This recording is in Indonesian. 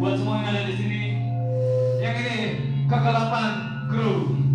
buat semua yang ada di sini. Yang ini kegelapan kru.